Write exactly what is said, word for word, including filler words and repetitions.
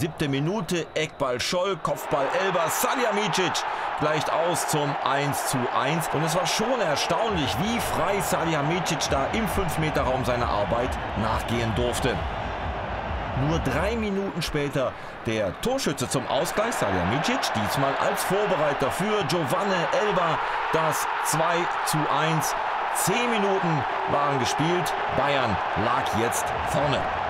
Siebte Minute, Eckball Scholl, Kopfball Elber, Salihamidzic gleicht aus zum eins zu eins. Und es war schon erstaunlich, wie frei Salihamidzic da im fünf Meter Raum seiner Arbeit nachgehen durfte. Nur drei Minuten später der Torschütze zum Ausgleich, Salihamidzic, diesmal als Vorbereiter für Giovanni Elber, das zwei zu eins. Zehn Minuten waren gespielt, Bayern lag jetzt vorne.